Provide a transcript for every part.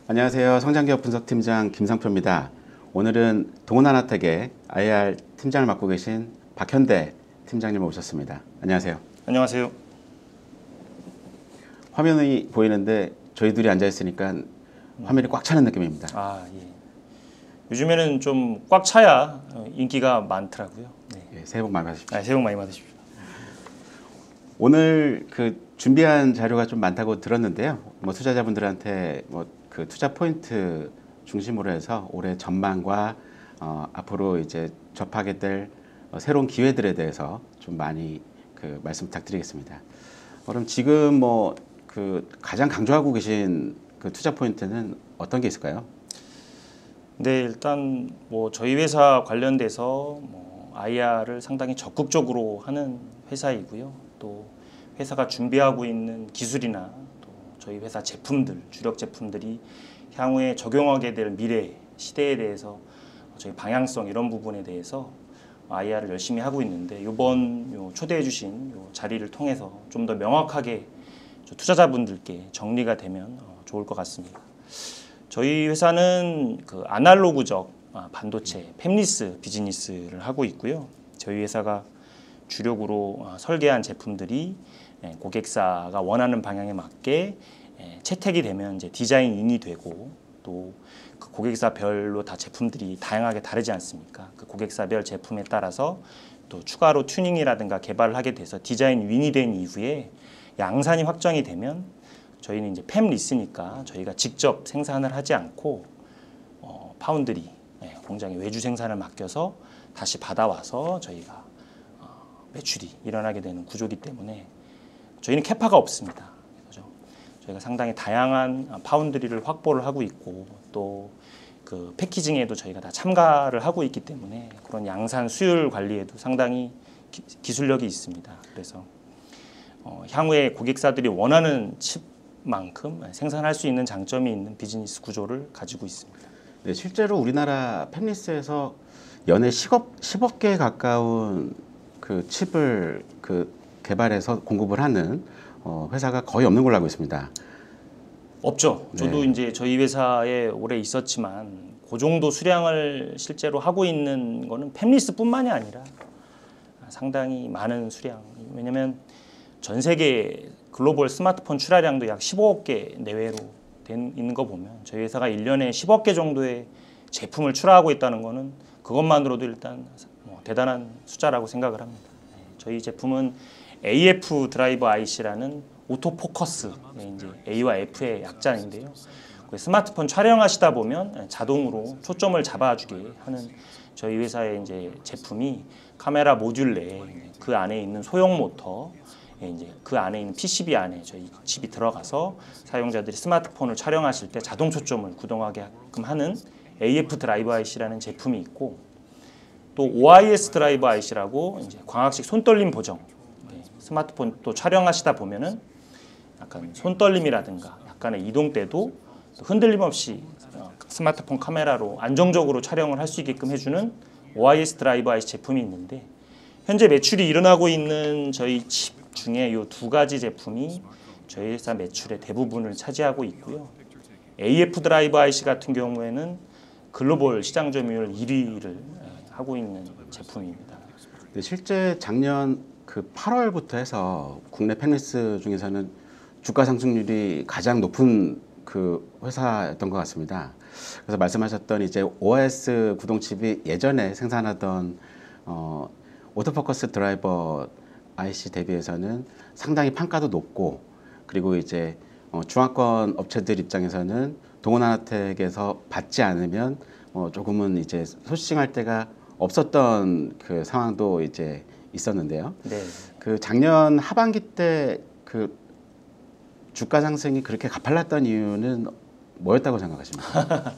안녕하세요. 성장기업 분석팀장 김상표입니다. 오늘은 동훈하나텍의 IR 팀장을 맡고 계신 박현대 팀장님을 모셨습니다. 안녕하세요. 안녕하세요. 화면이 보이는데 저희 둘이 앉아있으니까 화면이 꽉 차는 느낌입니다. 예. 요즘에는 좀 꽉 차야 인기가 많더라고요. 네. 예, 새해 복 많이 받으십시오. 새해 복 많이 받으십시오. 오늘 준비한 자료가 좀 많다고 들었는데요. 투자자분들한테 그 투자 포인트 중심으로 해서 올해 전망과 앞으로 이제 접하게 될 새로운 기회들에 대해서 좀 많이 말씀 부탁드리겠습니다. 그럼 지금 가장 강조하고 계신 투자 포인트는 어떤 게 있을까요? 네, 일단 저희 회사 관련돼서 IR을 상당히 적극적으로 하는 회사이고요. 또 회사가 준비하고 있는 기술이나 또 저희 회사 제품들, 주력 제품들이 향후에 적용하게 될 미래 시대에 대해서 저희 방향성 이런 부분에 대해서 IR을 열심히 하고 있는데 이번 초대해 주신 자리를 통해서 좀 더 명확하게 투자자분들께 정리가 되면 좋을 것 같습니다. 저희 회사는 아날로그적 반도체 팹리스 비즈니스를 하고 있고요. 저희 회사가 주력으로 설계한 제품들이 고객사가 원하는 방향에 맞게 채택이 되면 이제 디자인인이 되고 또 그 고객사별로 다 제품들이 다양하게 다르지 않습니까? 그 고객사별 제품에 따라서 또 추가로 튜닝이라든가 개발을 하게 돼서 디자인 윈이 된 이후에 양산이 확정이 되면 저희는 이제 팹리스니까 저희가 직접 생산을 하지 않고 파운드리 공장에 외주 생산을 맡겨서 다시 받아와서 저희가 매출이 일어나게 되는 구조이기 때문에 저희는 캐파가 없습니다. 그죠? 저희가 상당히 다양한 파운드리를 확보를 하고 있고 또 그 패키징에도 저희가 다 참가를 하고 있기 때문에 그런 양산 수율 관리에도 상당히 기술력이 있습니다. 그래서 향후에 고객사들이 원하는 칩만큼 생산할 수 있는 장점이 있는 비즈니스 구조를 가지고 있습니다. 네, 실제로 우리나라 팹리스에서 연에 10억 개에 가까운 칩을 개발해서 공급을 하는 회사가 거의 없는 걸로 알고 있습니다. 없죠. 저도 이제 저희 회사에 오래 있었지만 그 정도 수량을 실제로 하고 있는 거는 팹리스뿐만이 아니라 상당히 많은 수량. 왜냐하면 전 세계 글로벌 스마트폰 출하량도 약 15억 개 내외로 있는 거 보면 저희 회사가 1년에 10억 개 정도의 제품을 출하하고 있다는 거는 그것만으로도 일단 대단한 숫자라고 생각을 합니다. 저희 제품은 AF 드라이버 IC라는 오토포커스, 이제 A와 F의 약자인데요. 스마트폰 촬영하시다 보면 자동으로 초점을 잡아주게 하는 저희 회사의 이제 제품이 카메라 모듈 내에 그 안에 있는 소형 모터, 이제 그 안에 있는 PCB 안에 저희 칩이 들어가서 사용자들이 스마트폰을 촬영하실 때 자동 초점을 구동하게끔 하는 AF 드라이버 IC라는 제품이 있고 또 OIS 드라이버 IC라고 이제 광학식 손떨림 보정. 스마트폰 또 촬영하시다 보면은 약간 손떨림이라든가 약간의 이동 때도 흔들림 없이 스마트폰 카메라로 안정적으로 촬영을 할 수 있게끔 해주는 OIS 드라이버 IC 제품이 있는데 현재 매출이 일어나고 있는 저희 칩 중에 이 두 가지 제품이 저희 회사 매출의 대부분을 차지하고 있고요. AF 드라이버 IC 같은 경우에는 글로벌 시장 점유율 1위를 하고 있는 제품입니다. 네, 실제 작년 8월부터 해서 국내 팹리스 중에서는 주가 상승률이 가장 높은 회사였던 것 같습니다. 그래서 말씀하셨던 이제 OS 구동칩이 예전에 생산하던 오토포커스 드라이버 IC 대비해서는 상당히 판가도 높고 그리고 이제 중화권 업체들 입장에서는 동훈하나텍에서 받지 않으면 조금은 이제 소싱할 데가 없었던 상황도 이제 있었는데요. 네. 작년 하반기 때 주가 상승이 그렇게 가팔랐던 이유는 뭐였다고 생각하십니까?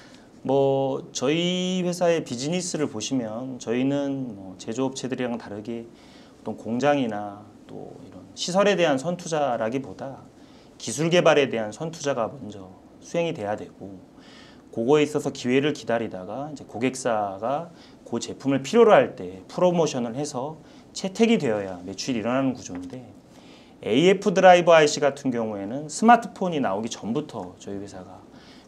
저희 회사의 비즈니스를 보시면 저희는 제조업체들이랑 다르게 어떤 공장이나 또 이런 시설에 대한 선투자라기보다 기술 개발에 대한 선투자가 먼저 수행이 돼야 되고 그거에 있어서 기회를 기다리다가 이제 고객사가 그 제품을 필요로 할 때 프로모션을 해서 채택이 되어야 매출이 일어나는 구조인데 AF 드라이버 IC 같은 경우에는 스마트폰이 나오기 전부터 저희 회사가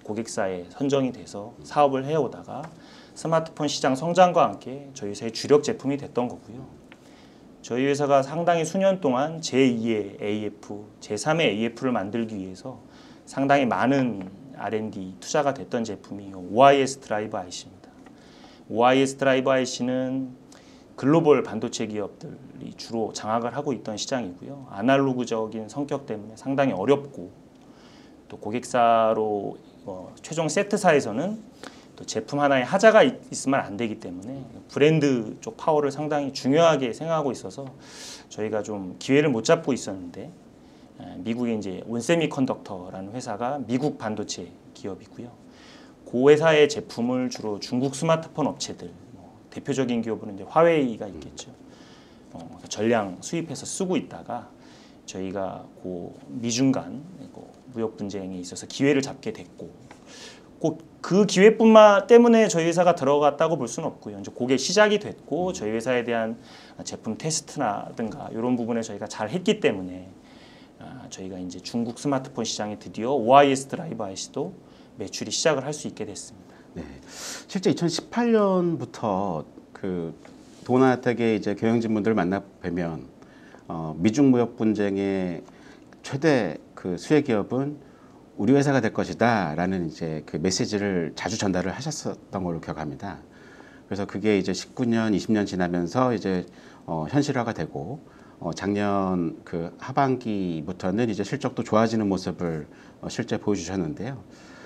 고객사에 선정이 돼서 사업을 해오다가 스마트폰 시장 성장과 함께 저희 회사의 주력 제품이 됐던 거고요. 저희 회사가 상당히 수년 동안 제2의 AF, 제3의 AF를 만들기 위해서 상당히 많은 R&D 투자가 됐던 제품이 OIS 드라이브 IC입니다. OIS 드라이브 IC는 글로벌 반도체 기업들이 주로 장악을 하고 있던 시장이고요. 아날로그적인 성격 때문에 상당히 어렵고 또 고객사로 최종 세트사에서는 또 제품 하나에 하자가 있으면 안 되기 때문에 브랜드 쪽 파워를 상당히 중요하게 생각하고 있어서 저희가 좀 기회를 못 잡고 있었는데 미국의 이제 온세미컨덕터라는 회사가 미국 반도체 기업이고요. 그 회사의 제품을 주로 중국 스마트폰 업체들 대표적인 기업으로 이제 화웨이가 있겠죠. 전량 수입해서 쓰고 있다가 저희가 그 미중 간 무역 분쟁에 있어서 기회를 잡게 됐고 꼭 그 기회뿐만 때문에 저희 회사가 들어갔다고 볼 수는 없고요. 이제 그게 시작이 됐고 저희 회사에 대한 제품 테스트나든가 이런 부분에 저희가 잘 했기 때문에 저희가 이제 중국 스마트폰 시장에 드디어 OIS 드라이브 IC도 매출이 시작을 할 수 있게 됐습니다. 네, 실제 2018년부터 그 도나텍의 이제 경영진분들 만나 뵈면 미중 무역 분쟁의 최대 그 수혜 기업은 우리 회사가 될 것이다라는 이제 그 메시지를 자주 전달을 하셨었던 걸로 기억합니다. 그래서 그게 이제 19년, 20년 지나면서 이제 현실화가 되고 작년 그 하반기부터는 이제 실적도 좋아지는 모습을 실제 보여주셨는데요.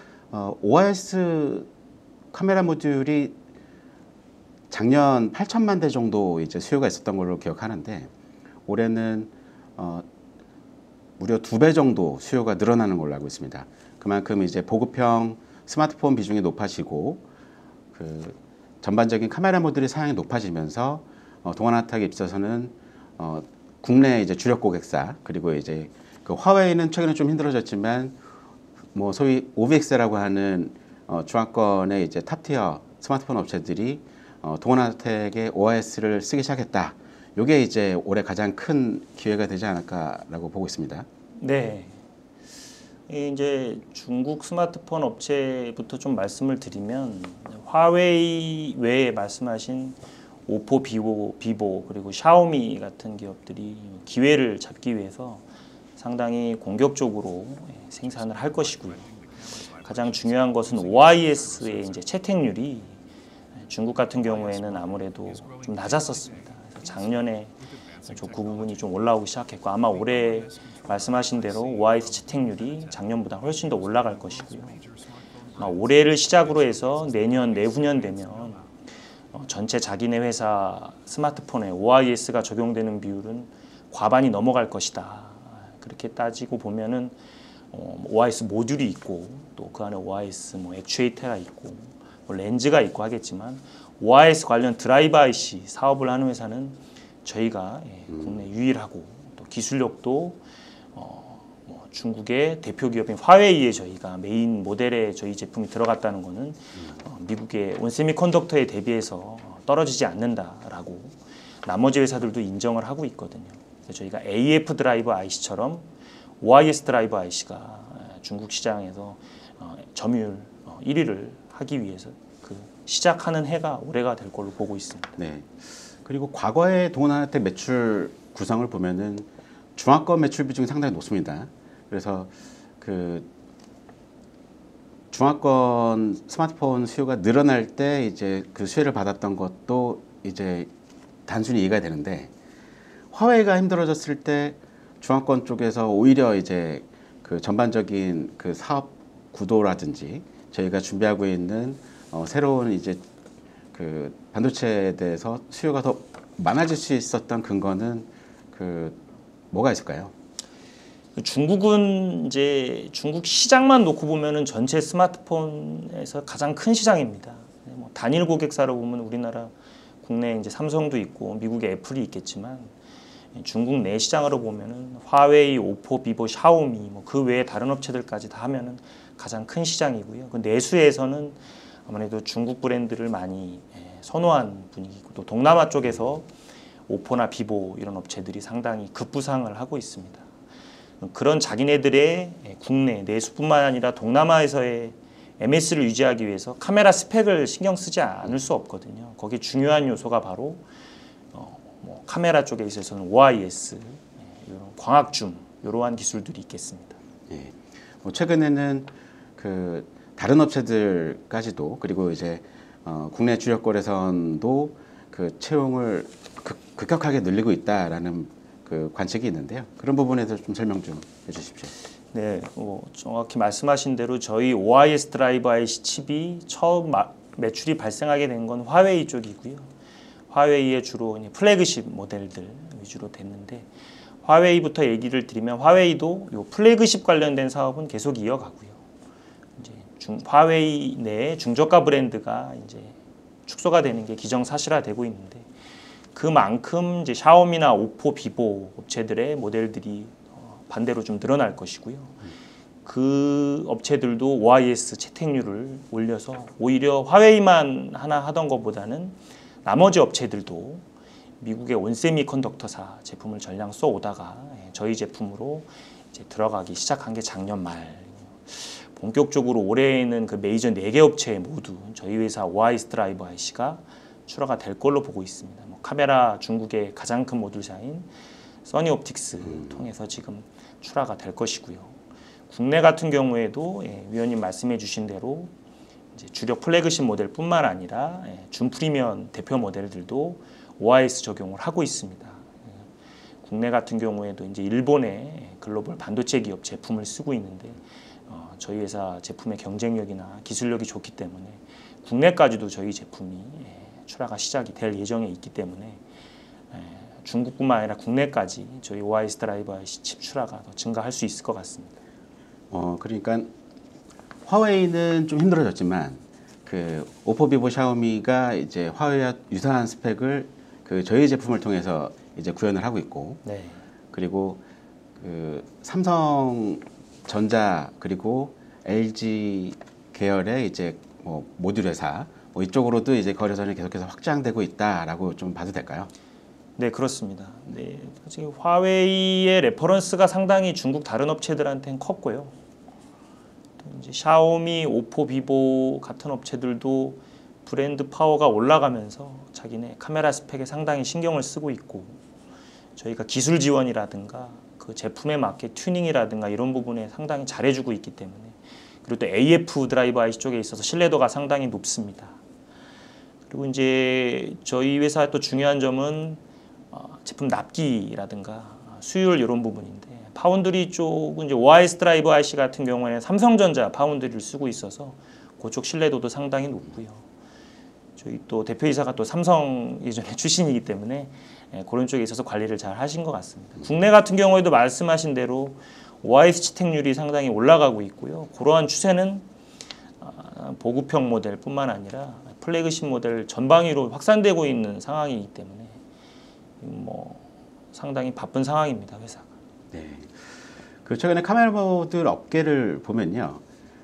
OIS 카메라 모듈이 작년 8천만 대 정도 이제 수요가 있었던 걸로 기억하는데 올해는 무려 2배 정도 수요가 늘어나는 걸로 알고 있습니다. 그만큼 이제 보급형 스마트폰 비중이 높아지고 그 전반적인 카메라 모듈의 사양이 높아지면서 동아나텍에 있어서는 국내 이제 주력 고객사 그리고 이제 그 화웨이는 최근에 좀 힘들어졌지만 뭐 소위 OVX라고 하는 중화권의 이제 탑티어 스마트폰 업체들이 동아나텍의 OIS를 쓰기 시작했다. 이게 이제 올해 가장 큰 기회가 되지 않을까라고 보고 있습니다. 네. 이제 중국 스마트폰 업체부터 좀 말씀을 드리면 화웨이 외에 말씀하신 오포, 비보 그리고 샤오미 같은 기업들이 기회를 잡기 위해서 상당히 공격적으로 생산을 할 것이고요. 가장 중요한 것은 OIS의 이제 채택률이 중국 같은 경우에는 아무래도 좀 낮았었습니다. 그래서 작년에 그 부분이 좀 올라오기 시작했고 아마 올해 말씀하신 대로 OIS 채택률이 작년보다 훨씬 더 올라갈 것이고요. 올해를 시작으로 해서 내년, 내후년 되면 전체 자기네 회사 스마트폰에 OIS가 적용되는 비율은 과반이 넘어갈 것이다. 그렇게 따지고 보면은 OIS 모듈이 있고 또 그 안에 OIS 뭐 액추에이터가 있고 뭐 렌즈가 있고 하겠지만 OIS 관련 드라이브 IC 사업을 하는 회사는 저희가 국내 유일하고 또 기술력도 뭐 중국의 대표 기업인 화웨이에 저희가 메인 모델에 저희 제품이 들어갔다는 것은 미국의 온세미컨덕터에 대비해서 떨어지지 않는다라고 나머지 회사들도 인정을 하고 있거든요. 그래서 저희가 AF 드라이브 IC처럼 OIS 드라이브 IC가 중국 시장에서 점유율 1위를 하기 위해서 그 시작하는 해가 올해가 될 걸로 보고 있습니다. 네. 그리고 과거의 동아나텍 매출 구성을 보면은 중화권 매출 비중이 상당히 높습니다. 그래서 그 중화권 스마트폰 수요가 늘어날 때 이제 그 수혜를 받았던 것도 이제 단순히 이해가 되는데 화웨이가 힘들어졌을 때 중화권 쪽에서 오히려 이제 그 전반적인 그 사업 구도라든지 저희가 준비하고 있는 새로운 이제 그 반도체에 대해서 수요가 더 많아질 수 있었던 근거는 그 뭐가 있을까요? 중국은 이제 중국 시장만 놓고 보면은 전체 스마트폰에서 가장 큰 시장입니다. 뭐 단일 고객사로 보면 우리나라 국내 이제 삼성도 있고 미국의 애플이 있겠지만 중국 내 시장으로 보면은 화웨이, 오포, 비보, 샤오미 뭐 그 외에 다른 업체들까지 다 하면은 가장 큰 시장이고요. 그 내수에서는 아무래도 중국 브랜드를 많이 선호한 분위기고 또 동남아 쪽에서 오포나 비보 이런 업체들이 상당히 급부상을 하고 있습니다. 그런 자기네들의 국내 내수뿐만 아니라 동남아에서의 MS를 유지하기 위해서 카메라 스펙을 신경 쓰지 않을 수 없거든요. 거기에 중요한 요소가 바로 뭐 카메라 쪽에 있어서는 OIS, 이런 광학줌 이러한 기술들이 있겠습니다. 예. 뭐 최근에는 그 다른 업체들까지도 그리고 이제 국내 주력 거래선도 그 채용을 급격하게 늘리고 있다라는 그 관측이 있는데요. 그런 부분에 대해서 좀 설명 좀 해주십시오. 네, 정확히 말씀하신 대로 저희 OIS 드라이브 IC 칩이 처음 매출이 발생하게 된 건 화웨이 쪽이고요. 화웨이의 주로 플래그십 모델들 위주로 됐는데 화웨이부터 얘기를 드리면 화웨이도 요 플래그십 관련된 사업은 계속 이어가고요. 이제 화웨이 내 중저가 브랜드가 이제 축소가 되는 게 기정사실화되고 있는데 그만큼 이제 샤오미나 오포, 비보 업체들의 모델들이 반대로 좀 늘어날 것이고요. 그 업체들도 OIS 채택률을 올려서 오히려 화웨이만 하나 하던 것보다는 나머지 업체들도 미국의 온세미컨덕터사 제품을 전량 쏘오다가 저희 제품으로 이제 들어가기 시작한 게 작년 말. 본격적으로 올해에는 그 메이저 4개 업체 모두 저희 회사 OIS 드라이버 IC가 출하가 될 걸로 보고 있습니다. 뭐 카메라 중국의 가장 큰 모듈사인 써니옵틱스 통해서 지금 출하가 될 것이고요. 국내 같은 경우에도 위원님 말씀해 주신 대로 이제 주력 플래그십 모델뿐만 아니라 준 프리미엄 대표 모델들도 OIS 적용을 하고 있습니다. 국내 같은 경우에도 이제 일본의 글로벌 반도체 기업 제품을 쓰고 있는데 저희 회사 제품의 경쟁력이나 기술력이 좋기 때문에 국내까지도 저희 제품이 출하가 시작이 될 예정에 있기 때문에 중국뿐만 아니라 국내까지 저희 OIS 드라이버 IC 칩 출하가 더 증가할 수 있을 것 같습니다. 그러니까 화웨이는 좀 힘들어졌지만 그 오포, 비보, 샤오미가 이제 화웨이와 유사한 스펙을 그 저희 제품을 통해서 이제 구현을 하고 있고, 네. 그리고 그 삼성전자 그리고 LG 계열의 이제 뭐 모듈 회사 뭐 이쪽으로도 이제 거래선이 계속해서 확장되고 있다라고 좀 봐도 될까요? 네, 그렇습니다. 네, 지금 화웨이의 레퍼런스가 상당히 중국 다른 업체들한테는 컸고요. 또 이제 샤오미, 오포, 비보 같은 업체들도 브랜드 파워가 올라가면서 자기네 카메라 스펙에 상당히 신경을 쓰고 있고 저희가 기술 지원이라든가 그 제품에 맞게 튜닝이라든가 이런 부분에 상당히 잘해주고 있기 때문에 그리고 또 AF 드라이버 IC 쪽에 있어서 신뢰도가 상당히 높습니다. 그리고 이제 저희 회사 또 중요한 점은 제품 납기라든가 수율 이런 부분인데 파운드리 쪽은 이제 OIS 드라이버 IC 같은 경우에는 삼성전자 파운드리를 쓰고 있어서 그쪽 신뢰도도 상당히 높고요. 저희 또 대표이사가 또 삼성 예전에 출신이기 때문에 그런 쪽에 있어서 관리를 잘 하신 것 같습니다. 국내 같은 경우에도 말씀하신 대로 OIS 채택률이 상당히 올라가고 있고요. 그러한 추세는 보급형 모델뿐만 아니라 플래그십 모델 전방위로 확산되고 있는 상황이기 때문에 뭐 상당히 바쁜 상황입니다, 회사가. 네. 그 최근에 카메라 모듈 업계를 보면요,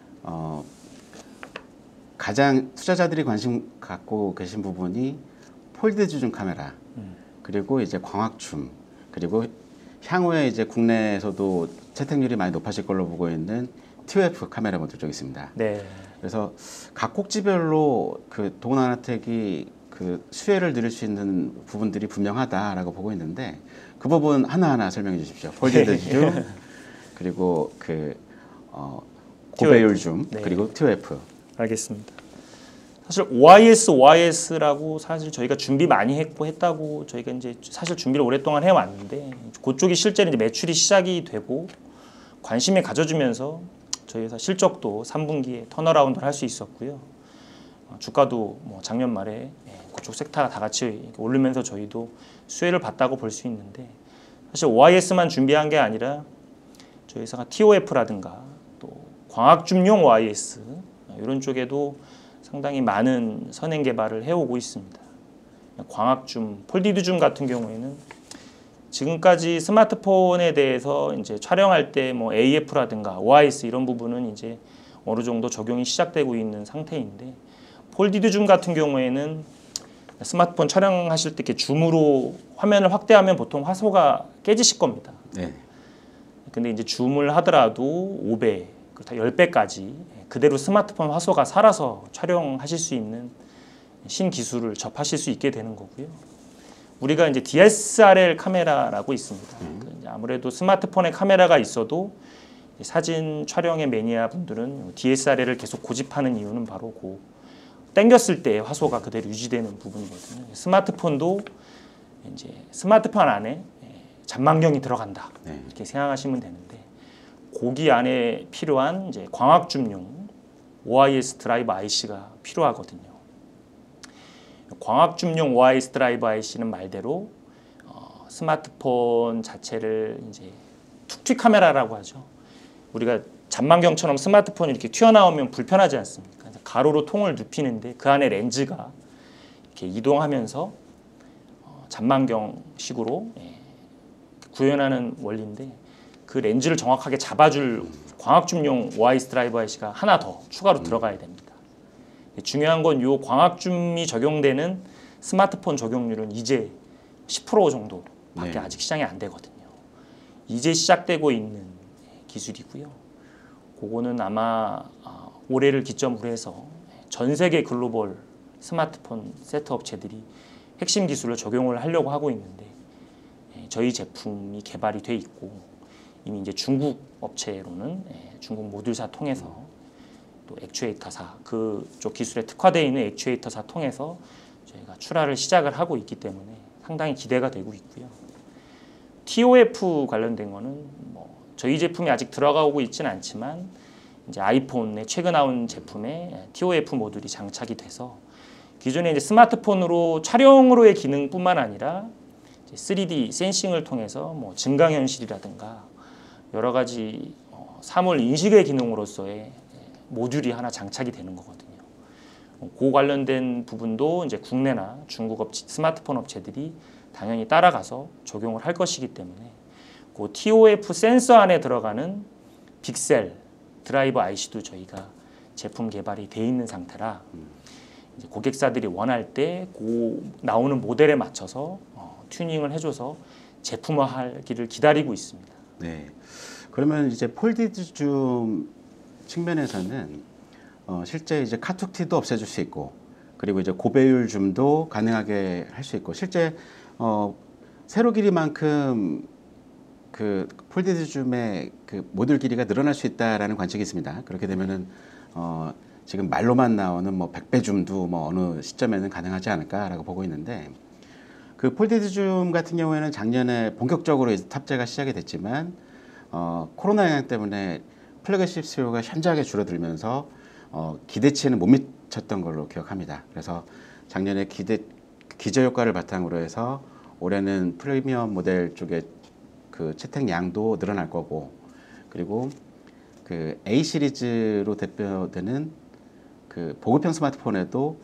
가장 투자자들이 관심 갖고 계신 부분이 폴드 줌 카메라, 그리고 이제 광학줌, 그리고 향후에 이제 국내에서도 채택률이 많이 높아질 걸로 보고 있는 TOF 카메라 모듈 쪽이 있습니다. 네. 그래서 각 꼭지별로 그 동원아나텍이 그 수혜를 누릴 수 있는 부분들이 분명하다라고 보고 있는데 그 부분 하나하나 설명해 주십시오. 폴드 줌, 그리고 그 고배율 줌, 네. 그리고 TOF. 알겠습니다. 사실 OIS라고 사실 저희가 준비 많이 했다고 저희가 이제 사실 준비를 오랫동안 해왔는데 그쪽이 실제로 이제 매출이 시작이 되고 관심을 가져주면서 저희 회사 실적도 3분기에 턴어라운드를 할 수 있었고요. 주가도 뭐 작년 말에 그쪽 섹터가 다 같이 오르면서 저희도 수혜를 봤다고 볼 수 있는데 사실 OIS만 준비한 게 아니라 저희 회사가 TOF라든가 또 광학줌용 OIS 이런 쪽에도 상당히 많은 선행 개발을 해오고 있습니다. 광학줌, 폴디드줌 같은 경우에는 지금까지 스마트폰에 대해서 이제 촬영할 때 뭐 AF라든가 OIS 이런 부분은 이제 어느 정도 적용이 시작되고 있는 상태인데 폴디드줌 같은 경우에는 스마트폰 촬영하실 때 이렇게 줌으로 화면을 확대하면 보통 화소가 깨지실 겁니다. 네. 근데 이제 줌을 하더라도 5배, 그렇다 10배까지 그대로 스마트폰 화소가 살아서 촬영하실 수 있는 신기술을 접하실 수 있게 되는 거고요. 우리가 이제 DSLR 카메라라고 있습니다. 이제 아무래도 스마트폰에 카메라가 있어도 사진 촬영의 매니아 분들은 DSLR을 계속 고집하는 이유는 바로 그 당겼을 때 화소가 그대로 유지되는 부분이거든요. 스마트폰도 이제 스마트폰 안에 잔망경이 들어간다 이렇게 생각하시면 되는데 거기 안에 필요한 이제 광학 줌용 OIS 드라이버 IC가 필요하거든요. 광학 줌용 OIS 드라이버 IC는 말대로 스마트폰 자체를 이제 툭튀 카메라라고 하죠. 우리가 잔망경처럼 스마트폰이 이렇게 튀어나오면 불편하지 않습니까? 가로로 통을 눕히는데 그 안에 렌즈가 이렇게 이동하면서 잔망경식으로 구현하는 원리인데 그 렌즈를 정확하게 잡아줄 광학줌용 OIS 드라이버 IC가 하나 더 추가로 들어가야 됩니다. 중요한 건 이 광학줌이 적용되는 스마트폰 적용률은 이제 10% 정도밖에 아직 시장이 안 되거든요. 이제 시작되고 있는 기술이고요. 그거는 아마 올해를 기점으로 해서 전 세계 글로벌 스마트폰 세트 업체들이 핵심 기술을 적용을 하려고 하고 있는데 저희 제품이 개발이 돼 있고 이미 이제 중국 업체로는 중국 모듈사 통해서 또 액추에이터사 그쪽 기술에 특화되어 있는 액추에이터사 통해서 저희가 출하를 시작을 하고 있기 때문에 상당히 기대가 되고 있고요. TOF 관련된 거는 뭐 저희 제품이 아직 들어가고 있지는 않지만 이제 아이폰에 최근 나온 제품에 TOF 모듈이 장착이 돼서 기존에 이제 스마트폰으로 촬영으로의 기능뿐만 아니라 이제 3D 센싱을 통해서 뭐 증강현실이라든가 여러 가지 사물 인식의 기능으로서의 모듈이 하나 장착이 되는 거거든요. 그 관련된 부분도 이제 국내나 중국 스마트폰 업체들이 당연히 따라가서 적용을 할 것이기 때문에 그 TOF 센서 안에 들어가는 픽셀 드라이버 IC도 저희가 제품 개발이 돼 있는 상태라 이제 고객사들이 원할 때 그 나오는 모델에 맞춰서 튜닝을 해줘서 제품화하기를 기다리고 있습니다. 네. 그러면 이제 폴디드 줌 측면에서는 실제 이제 카툭티도 없애줄 수 있고 그리고 이제 고배율 줌도 가능하게 할 수 있고 실제 세로 길이만큼 그 폴디드 줌의 그 모듈 길이가 늘어날 수 있다라는 관측이 있습니다. 그렇게 되면은 지금 말로만 나오는 뭐 100배 줌도 뭐 어느 시점에는 가능하지 않을까라고 보고 있는데 그 폴디드 줌 같은 경우에는 작년에 본격적으로 이제 탑재가 시작이 됐지만 코로나 영향 때문에 플래그십 수요가 현저하게 줄어들면서 기대치에는 못 미쳤던 걸로 기억합니다. 그래서 작년에 기저 효과를 바탕으로 해서 올해는 프리미엄 모델 쪽에 그 채택 양도 늘어날 거고 그리고 그 A 시리즈로 대표되는 그 보급형 스마트폰에도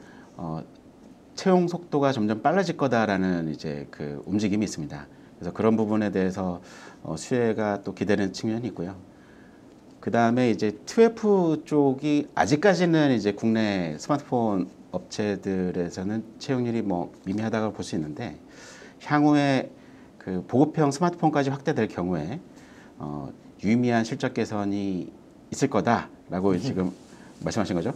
채용 속도가 점점 빨라질 거다라는 이제 그 움직임이 있습니다. 그래서 그런 부분에 대해서 수혜가 또 기대되는 측면이 있고요. 그 다음에 이제 2F 쪽이 아직까지는 이제 국내 스마트폰 업체들에서는 채용률이 뭐 미미하다고 볼 수 있는데 향후에 그 보급형 스마트폰까지 확대될 경우에 유의미한 실적 개선이 있을 거다라고 지금 말씀하신 거죠?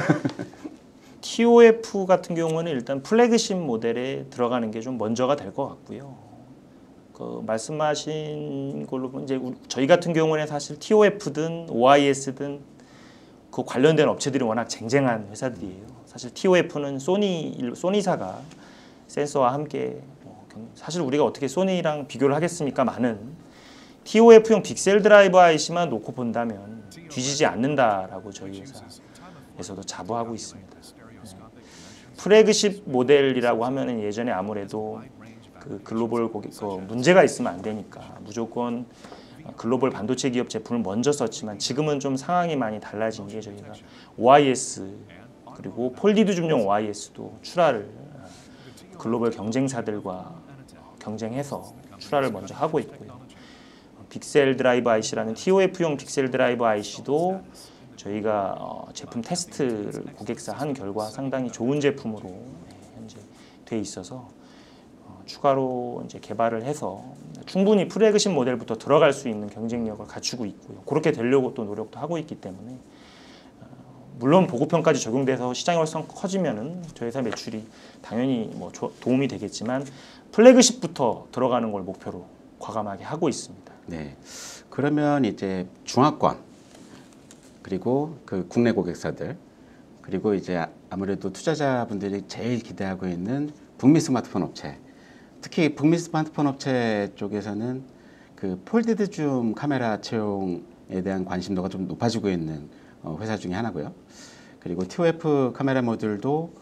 TOF 같은 경우는 일단 플래그십 모델에 들어가는 게 좀 먼저가 될 것 같고요. 그 말씀하신 걸로 보면 이제 저희 같은 경우는 사실 TOF든 OIS든 그 관련된 업체들이 워낙 쟁쟁한 회사들이에요. 사실 TOF는 소니사가 센서와 함께 사실 우리가 어떻게 소니랑 비교를 하겠습니까? 많은 TOF용 픽셀 드라이버 IC만 놓고 본다면 뒤지지 않는다라고 저희 회사에서도 자부하고 있습니다. 플래그십 모델이라고 하면은 예전에 아무래도 그 글로벌 고객 문제가 있으면 안 되니까 무조건 글로벌 반도체 기업 제품을 먼저 썼지만 지금은 좀 상황이 많이 달라진 게 저희가 OIS 그리고 폴디드 줌용 OIS도 출하를 글로벌 경쟁사들과 경쟁해서 출하를 먼저 하고 있고요. 픽셀 드라이버 IC라는 TOF용 픽셀 드라이버 IC도 저희가 제품 테스트를 고객사 한 결과 상당히 좋은 제품으로 현재 돼 있어서 추가로 이제 개발을 해서 충분히 플래그십 모델부터 들어갈 수 있는 경쟁력을 갖추고 있고요. 그렇게 되려고 또 노력도 하고 있기 때문에 물론 보고편까지 적용돼서 시장의 활성 커지면은 저희 회사 매출이 당연히 뭐 도움이 되겠지만 플래그십부터 들어가는 걸 목표로 과감하게 하고 있습니다. 네. 그러면 이제 중화권 그리고 그 국내 고객사들 그리고 이제 아무래도 투자자분들이 제일 기대하고 있는 북미 스마트폰 업체, 특히 북미 스마트폰 업체 쪽에서는 그 폴디드 줌 카메라 채용에 대한 관심도가 좀 높아지고 있는 회사 중에 하나고요. 그리고 TOF 카메라 모듈도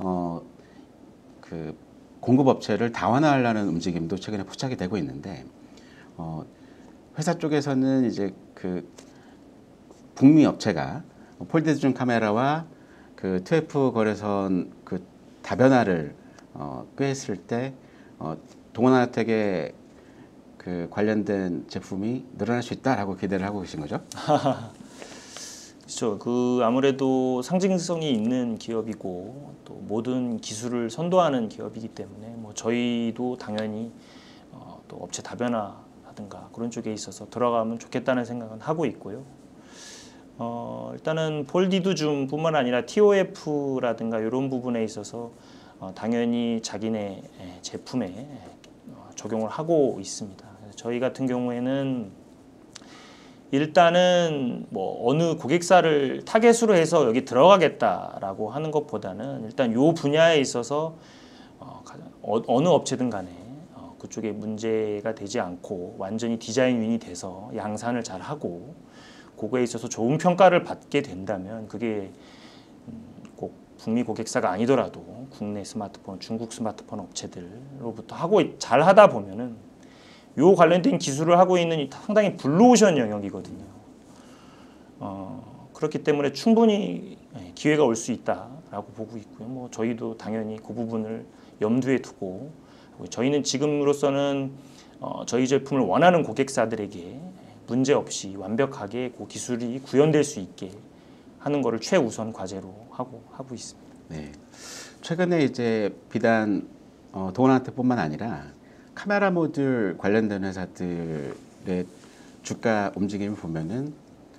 그 공급 업체를 다원화하려는 움직임도 최근에 포착이 되고 있는데 회사 쪽에서는 이제 그 북미 업체가 폴디드 줌 카메라와 그 TOF 거래선 그 다변화를 꾀했을 때 동원하텍의 그 관련된 제품이 늘어날 수 있다라고 기대를 하고 계신 거죠? 그렇죠. 그 아무래도 상징성이 있는 기업이고 또 모든 기술을 선도하는 기업이기 때문에 뭐 저희도 당연히 또 업체 다변화라든가 그런 쪽에 있어서 들어가면 좋겠다는 생각은 하고 있고요. 일단은 폴디드 줌뿐만 아니라 TOF라든가 이런 부분에 있어서 당연히 자기네 제품에 적용을 하고 있습니다. 저희 같은 경우에는 일단은 뭐 어느 고객사를 타겟으로 해서 여기 들어가겠다라고 하는 것보다는 일단 요 분야에 있어서 어느 업체든 간에 그쪽에 문제가 되지 않고 완전히 디자인 윈이 돼서 양산을 잘 하고 그거에 있어서 좋은 평가를 받게 된다면 그게 꼭 북미 고객사가 아니더라도 국내 스마트폰, 중국 스마트폰 업체들로부터 잘 하다 보면은 요 관련된 기술을 하고 있는 상당히 블루오션 영역이거든요. 그렇기 때문에 충분히 기회가 올 수 있다라고 보고 있고요. 뭐 저희도 당연히 그 부분을 염두에 두고 저희는 지금으로서는 저희 제품을 원하는 고객사들에게 문제 없이 완벽하게 그 기술이 구현될 수 있게 하는 것을 최우선 과제로 하고 있습니다. 네. 최근에 이제 비단 동원하텍뿐만 아니라 카메라 모듈 관련된 회사들의 주가 움직임을 보면은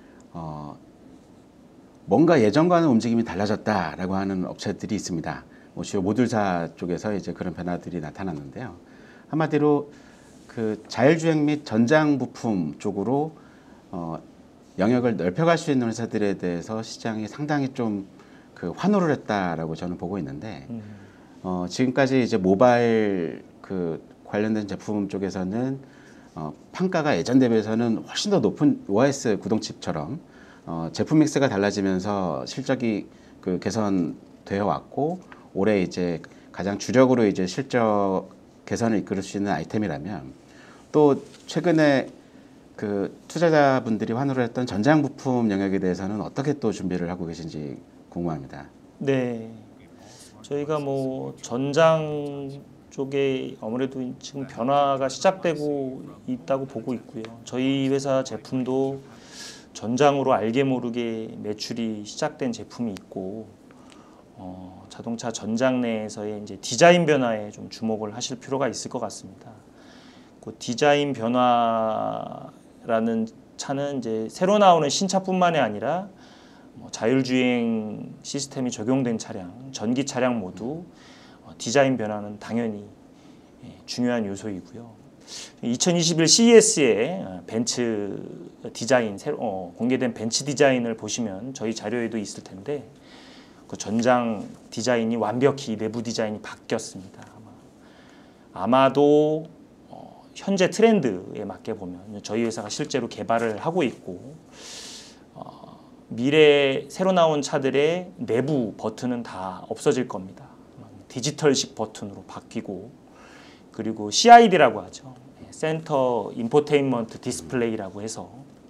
뭔가 예전과는 움직임이 달라졌다라고 하는 업체들이 있습니다. 뭐 주요 모듈사 쪽에서 이제 그런 변화들이 나타났는데요. 한마디로 그 자율주행 및 전장 부품 쪽으로 영역을 넓혀갈 수 있는 회사들에 대해서 시장이 상당히 좀 그 환호를 했다라고 저는 보고 있는데 지금까지 이제 모바일 그 관련된 제품 쪽에서는 판가가 예전 대비해서는 훨씬 더 높은 OIS 구동칩처럼 제품 믹스가 달라지면서 실적이 그 개선되어 왔고 올해 이제 가장 주력으로 이제 실적 개선을 이끌 수 있는 아이템이라면 또 최근에 그 투자자분들이 환호를 했던 전장 부품 영역에 대해서는 어떻게 또 준비를 하고 계신지 궁금합니다. 네, 저희가 뭐 전장 쪽에 아무래도 지금 변화가 시작되고 있다고 보고 있고요. 저희 회사 제품도 전장으로 알게 모르게 매출이 시작된 제품이 있고 자동차 전장 내에서의 이제 디자인 변화에 좀 주목을 하실 필요가 있을 것 같습니다. 그 디자인 변화라는 차는 이제 새로 나오는 신차뿐만이 아니라 뭐 자율주행 시스템이 적용된 차량, 전기 차량 모두 디자인 변화는 당연히 중요한 요소이고요. 2021 CES에 벤츠 디자인 공개된 벤츠 디자인을 보시면 저희 자료에도 있을 텐데 그 전장 디자인이 완벽히 내부 디자인이 바뀌었습니다. 아마도 현재 트렌드에 맞게 보면 저희 회사가 실제로 개발을 하고 있고 미래 새로 나온 차들의 내부 버튼은 다 없어질 겁니다. 디지털식 버튼으로 바뀌고 그리고 CID라고 하죠. 센터 인포테인먼트 디스플레이라고 해서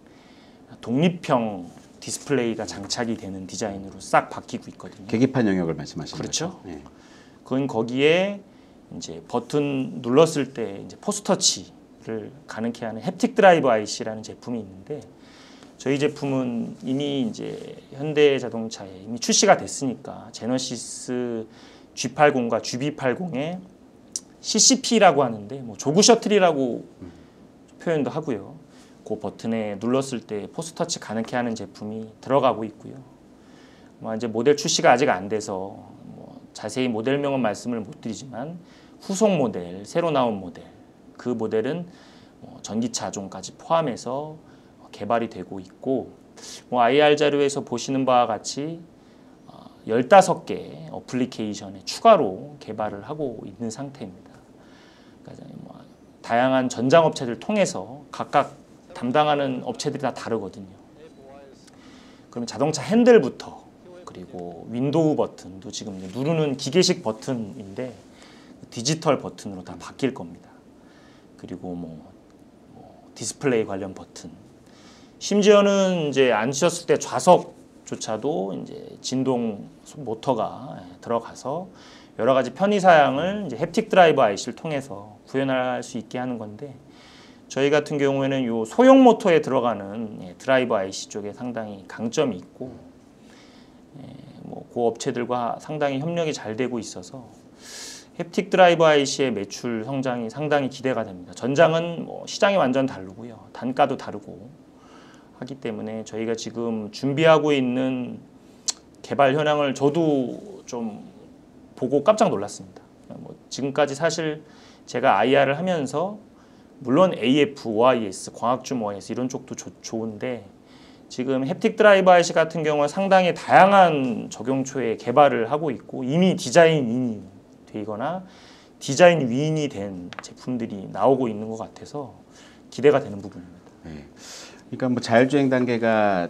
독립형 디스플레이가 장착이 되는 디자인으로 싹 바뀌고 있거든요. 계기판 영역을 말씀하시는 그렇죠. 거죠? 네. 그건 거기에 이제 버튼 눌렀을 때 이제 포스터치를 가능케 하는 햅틱 드라이브 IC라는 제품이 있는데 저희 제품은 이미 이제 현대 자동차에 이미 출시가 됐으니까 제너시스 G80과 GB80에 CCP라고 하는데 뭐 조그 셔틀이라고 표현도 하고요. 그 버튼에 눌렀을 때 포스터치 가능케 하는 제품이 들어가고 있고요. 이제 모델 출시가 아직 안 돼서 뭐 자세히 모델명은 말씀을 못 드리지만 후속 모델, 새로 나온 모델, 그 모델은 전기차종까지 포함해서 개발이 되고 있고, IR 자료에서 보시는 바와 같이 15개 어플리케이션에 추가로 개발을 하고 있는 상태입니다. 그러니까 다양한 전장업체들 통해서 각각 담당하는 업체들이 다 다르거든요. 그러면 자동차 핸들부터, 그리고 윈도우 버튼도 지금 누르는 기계식 버튼인데 디지털 버튼으로 다 바뀔 겁니다. 그리고 디스플레이 관련 버튼, 심지어는 이제 앉으셨을 때 좌석조차도 이제 진동 모터가 들어가서 여러 가지 편의 사양을 이제 햅틱 드라이브 IC를 통해서 구현할 수 있게 하는 건데, 저희 같은 경우에는 요 소형 모터에 들어가는 드라이브 IC 쪽에 상당히 강점이 있고, 그 업체들과 상당히 협력이 잘 되고 있어서 햅틱 드라이브 IC의 매출 성장이 상당히 기대가 됩니다. 전장은 시장이 완전 다르고요, 단가도 다르고 하기 때문에 저희가 지금 준비하고 있는 개발 현황을 저도 좀 보고 깜짝 놀랐습니다. 지금까지 사실 제가 IR을 하면서 물론 AF, OIS, 광학줌 OIS 이런 쪽도 좋은데, 지금 햅틱 드라이브 IC 같은 경우는 상당히 다양한 적용초에 개발을 하고 있고 이미 디자인이 되거나 디자인 위인이 된 제품들이 나오고 있는 것 같아서 기대가 되는 부분입니다. 네. 그러니까 자율주행 단계가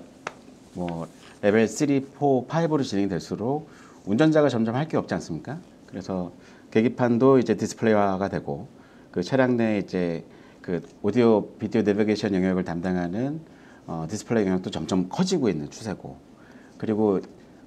레벨 3, 4, 5로 진행될수록 운전자가 점점 할 게 없지 않습니까? 그래서 계기판도 이제 디스플레이화가 되고, 그 차량 내 이제 그 오디오 비디오 내비게이션 영역을 담당하는 디스플레이 영역도 점점 커지고 있는 추세고, 그리고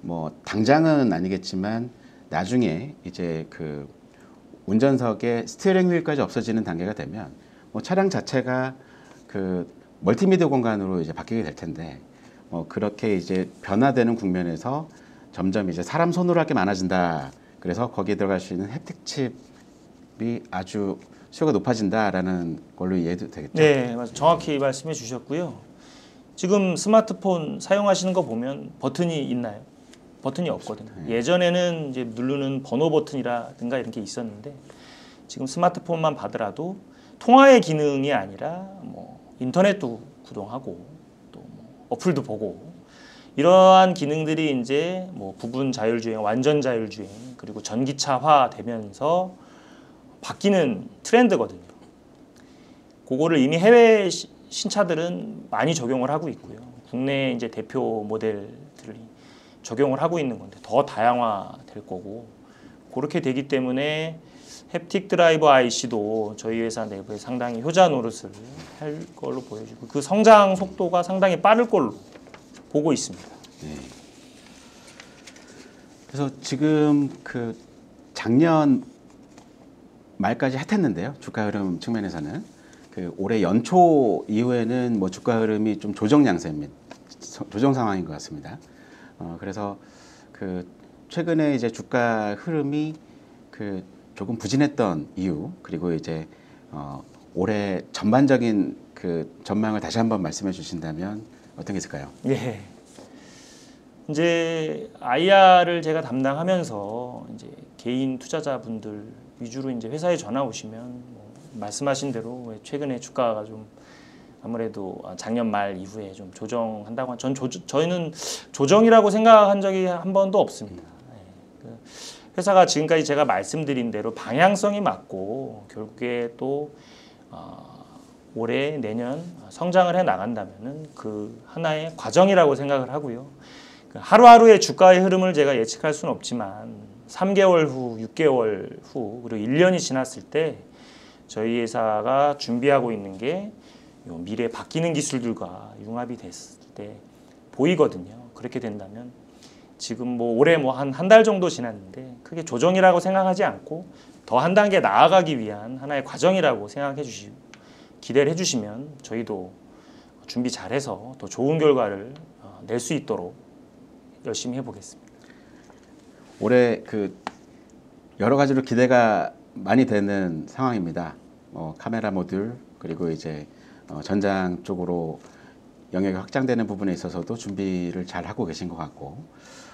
당장은 아니겠지만 나중에 이제 그 운전석에 스티어링 휠까지 없어지는 단계가 되면 차량 자체가 그 멀티미디어 공간으로 이제 바뀌게 될 텐데, 그렇게 이제 변화되는 국면에서 점점 이제 사람 손으로 할 게 많아진다. 그래서 거기에 들어갈 수 있는 햅틱 칩이 아주 수요가 높아진다라는 걸로 이해도 되겠죠? 네, 맞아요. 정확히 말씀해 주셨고요. 지금 스마트폰 사용하시는 거 보면 버튼이 있나요? 버튼이 없거든요. 예전에는 이제 누르는 번호 버튼이라든가 이런 게 있었는데, 지금 스마트폰만 받으라도 통화의 기능이 아니라 인터넷도 구동하고 또 어플도 보고 이러한 기능들이 이제 부분 자율주행, 완전 자율주행, 그리고 전기차화 되면서 바뀌는 트렌드거든요. 그거를 이미 해외 신차들은 많이 적용을 하고 있고요. 국내 이제 대표 모델들이 적용을 하고 있는 건데 더 다양화될 거고, 그렇게 되기 때문에 햅틱 드라이브 IC도 저희 회사 내부에 상당히 효자 노릇을 할 걸로 보여지고, 그 성장 속도가 상당히 빠를 걸로 보고 있습니다. 네. 그래서 지금 그 작년 말까지 핫했는데요. 주가 흐름 측면에서는 그 올해 연초 이후에는 주가 흐름이 좀 조정 양세입니다. 조정 상황인 것 같습니다. 그래서 그 최근에 이제 주가 흐름이 그 조금 부진했던 이유, 그리고 이제 올해 전반적인 그 전망을 다시 한번 말씀해 주신다면 어떤 게 있을까요? 예. 이제 IR을 제가 담당하면서 이제 개인 투자자분들 위주로 이제 회사에 전화 오시면 말씀하신 대로 최근에 주가가 좀 아무래도 작년 말 이후에 좀 조정한다고 저희는 조정이라고 생각한 적이 한 번도 없습니다. 네. 회사가 지금까지 제가 말씀드린 대로 방향성이 맞고 결국에 또 올해 내년 성장을 해 나간다면은 그 하나의 과정이라고 생각을 하고요. 하루하루의 주가의 흐름을 제가 예측할 수는 없지만 3개월 후, 6개월 후, 그리고 1년이 지났을 때 저희 회사가 준비하고 있는 게 미래 바뀌는 기술들과 융합이 됐을 때 보이거든요. 그렇게 된다면 지금 올해 한 달 정도 지났는데 크게 조정이라고 생각하지 않고 더 한 단계 나아가기 위한 하나의 과정이라고 생각해 주시고 기대를 해주시면 저희도 준비 잘해서 더 좋은 결과를 낼 수 있도록 열심히 해보겠습니다. 올해 그 여러 가지로 기대가 많이 되는 상황입니다. 카메라 모듈, 그리고 이제 전장 쪽으로 영역이 확장되는 부분에 있어서도 준비를 잘 하고 계신 것 같고,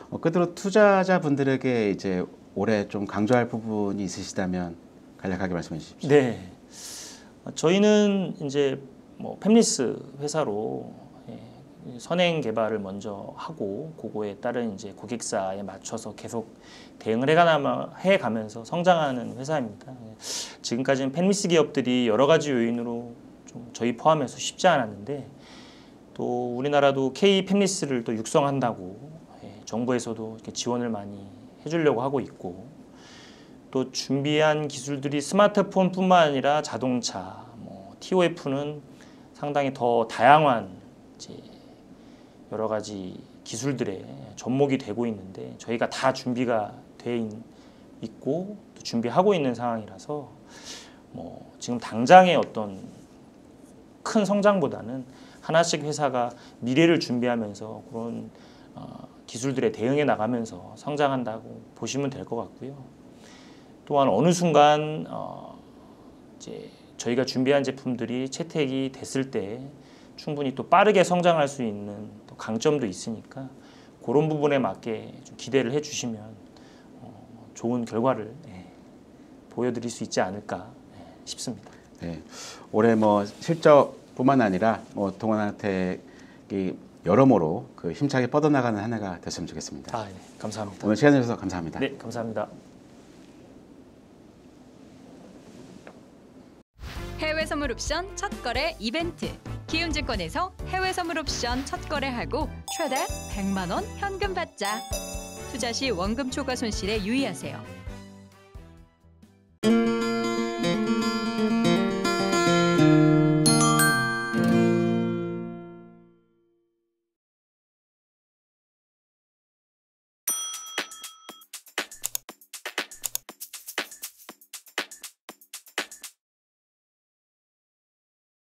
끝으로 투자자분들에게 이제 올해 좀 강조할 부분이 있으시다면 간략하게 말씀해 주십시오. 네, 저희는 이제 뭐 팹리스 회사로 선행 개발을 먼저 하고 그거에 따른 이제 고객사에 맞춰서 계속 대응을 해가면서 성장하는 회사입니다. 지금까지는 팹리스 기업들이 여러 가지 요인으로 좀 저희 포함해서 쉽지 않았는데 또 우리나라도 K 팹리스를 또 육성한다고 정부에서도 이렇게 지원을 많이 해주려고 하고 있고 또 준비한 기술들이 스마트폰뿐만 아니라 자동차, 뭐 TOF는 상당히 더 다양한 이제 여러 가지 기술들의 접목이 되고 있는데 저희가 다 준비가 돼 있고 또 준비하고 있는 상황이라서 뭐 지금 당장의 어떤 큰 성장보다는 하나씩 회사가 미래를 준비하면서 그런 기술들에 대응해 나가면서 성장한다고 보시면 될 것 같고요. 또한 어느 순간 이제 저희가 준비한 제품들이 채택이 됐을 때 충분히 또 빠르게 성장할 수 있는 또 강점도 있으니까 그런 부분에 맞게 좀 기대를 해주시면 좋은 결과를 보여드릴 수 있지 않을까 싶습니다. 네, 올해 뭐 실적뿐만 아니라 뭐 동원한택이 여러모로 그 힘차게 뻗어나가는 한 해가 됐으면 좋겠습니다. 네, 감사합니다. 오늘 시간 내주셔서 감사합니다. 네, 감사합니다. 해외 선물 옵션 첫 거래 이벤트. 키움증권에서 해외 선물 옵션 첫 거래하고 최대 100만 원 현금 받자. 투자 시 원금 초과 손실에 유의하세요.